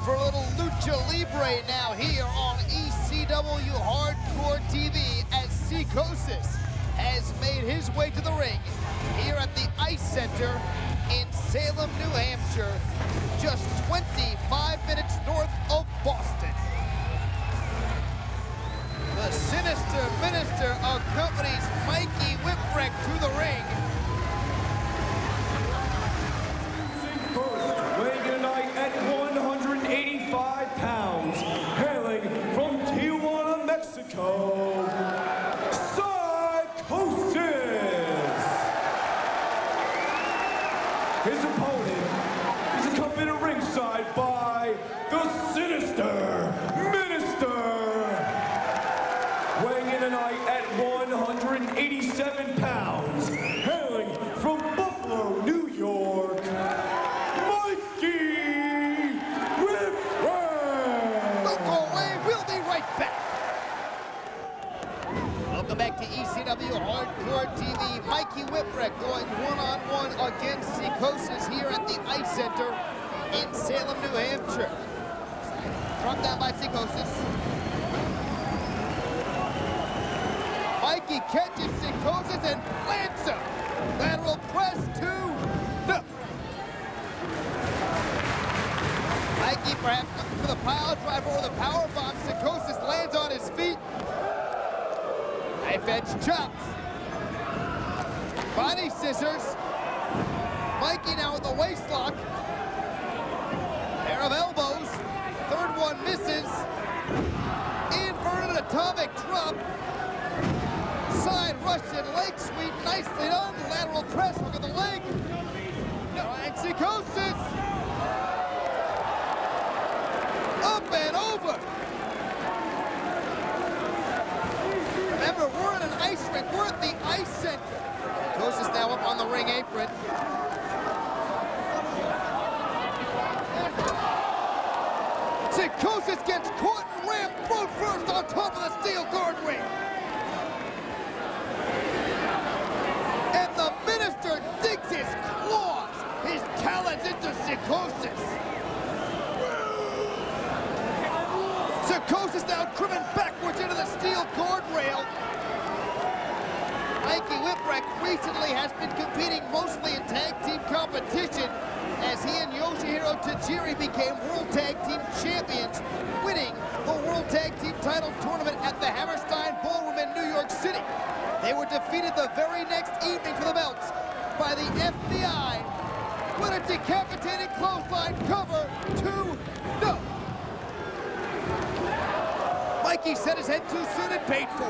for a little Lucha Libre now here on ECW Hardcore TV as Psicosis has made his way to the ring here at the Ice Center in Salem, New Hampshire, just 25 minutes north of Boston. The Sinister Minister accompanies Mikey Whipwreck to the ring. First, weighing tonight at 185 pounds, hailing from Tijuana, Mexico, Psicosis. His opponent is accompanied at ringside by the Sinister Minister. Weighing in tonight at 187 pounds, hailing from Buffalo, New York, Mikey Whipwreck. Don't go away, we'll be right back. Welcome back to ECW Hardcore TV. Mikey Whipwreck going one-on-one against Psicosis here at the Ice Center in Salem, New Hampshire. Struck down by Psicosis. Mikey catches Psicosis and plants him. Lateral press no. Mikey perhaps looking for the pile driver or the power bomb. Psicosis lands on his feet. Knife edge chops. Body scissors. Mikey now with the waist lock. Pair of elbows. Third one misses. Inverted atomic drop. Side Russian leg sweep, nicely done. Lateral press, look at the leg. And Psicosis. Up and over. Remember, we're in an ice rink. We're at the Ice Center. Psicosis now up on the ring apron. Psicosis gets caught and rammed throat first on top of the steel guard ring. Digs his claws, his talons into Psicosis. Psicosis now driven backwards into the steel guardrail. Mikey Whipwreck recently has been competing mostly in tag team competition as he and Yoshihiro Tajiri became World Tag Team Champions, winning the World Tag Team title tournament at the Hammerstein Ballroom in New York City. They were defeated the very next evening for the belts by the FBI with a decapitating clothesline cover 2-0. Mikey set his head too soon and paid for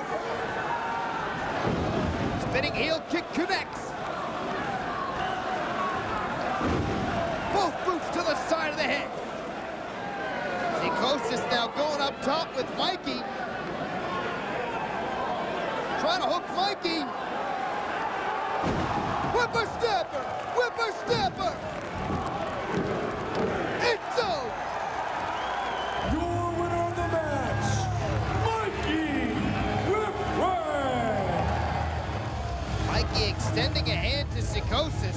it. Spinning heel kick connects. Both boots to the side of the head. Psicosis now going up top with Mikey. Trying to hook Mikey. Whippersnapper! Whippersnapper! It's over! Your winner of the match, Mikey Whipwreck. Mikey extending a hand to Psicosis.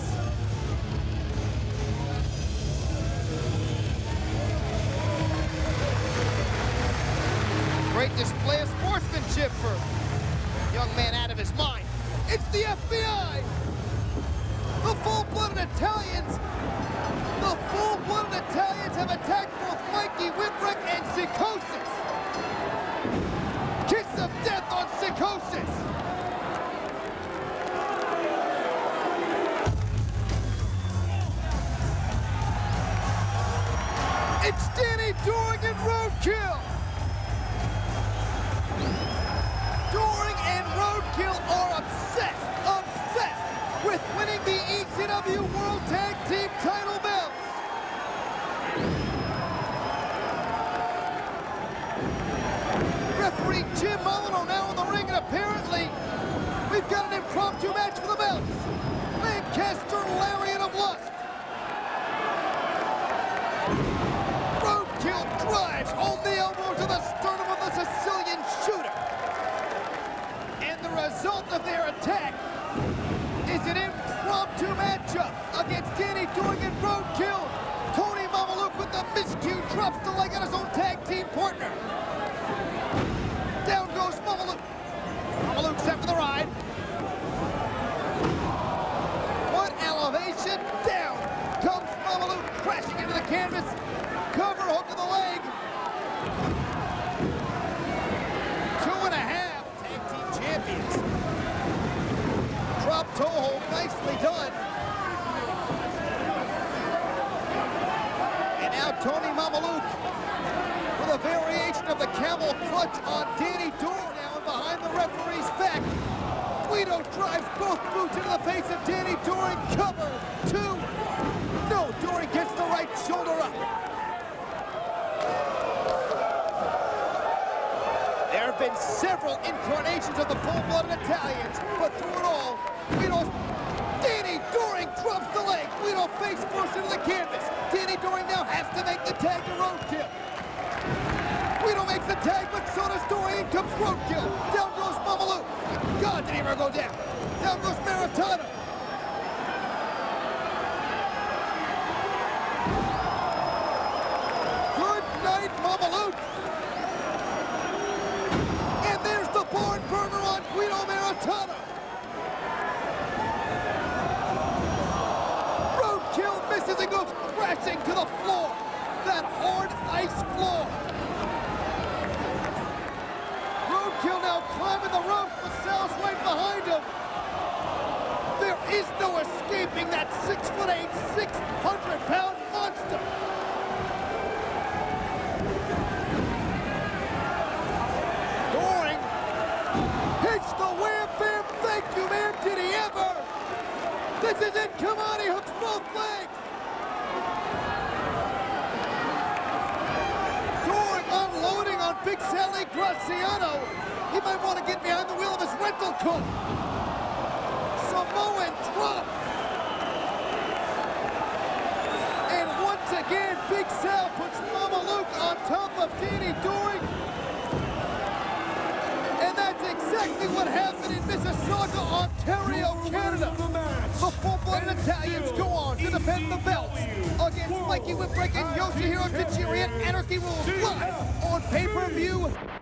Great display of sportsmanship for a young man out of his mind. It's the FBI! The full-blooded Italians! The full-blooded Italians have attacked both Mikey Whipwreck and Psicosis! Kiss of death on Psicosis! It's Danny Doring and Roadkill! Doring and Roadkill are obsessed with winning the ECW World Tag Team title belts. Referee Jim Molyneux now in the ring, and apparently we've got an impromptu match for the belts. Lancaster Lariat of Lust. Roadkill drives home the elbow to the sternum of the Sicilian shooter. And the result of their attack is an impromptu matchup against Danny Doring and Roadkill. Tony Mamaluke with the miscue drops the leg on his own tag team partner. Down goes Mamaluke. Mamaluke set for the ride. One elevation, down comes Mamaluke, crashing into the canvas. Cover hook to the leg. 2.5 tag team champions. Drop toe hold, nicely done. And now Tony Mamaluke with a variation of the camel clutch on Danny Doring now and behind the referee's back. Guido drives both boots into the face of Danny Doring. Cover, 2. No, Doring gets the right shoulder up. There have been several incarnations of the full-blooded Italians, but through it all, Danny Doring drops the leg. Guido face first into the canvas. Danny Doring now has to make the tag to roadkill. Guido makes the tag, but so does Doring. In comes roadkill. Down goes Mamaluke. God, did he ever go down? Down goes Maritano. Good night, Mamaluke. And there's the barn burner on Guido Maritano. Roadkill misses and goes crashing to the floor. That hard ice floor. Roadkill now climbing the ropes. Lasalle's right behind him. There is no escaping that 6'8", 600-pound monster. Doring hits the wham bam. Thank you, man. Did he ever? This is it. Come on, he hooks both legs. Doring unloading on Big Sally Graziano. He might want to get behind the wheel of his rental car. Samoan drop. And once again, Big Sal puts Mamaluke on top of Danny Doring. And that's exactly what happened in Mississauga, Ontario, Canada. The full-blooded Italians go on to defend the belts against Mikey Whipwreck and Yoshihiro Tajiri at Anarchy Rules live on pay-per-view.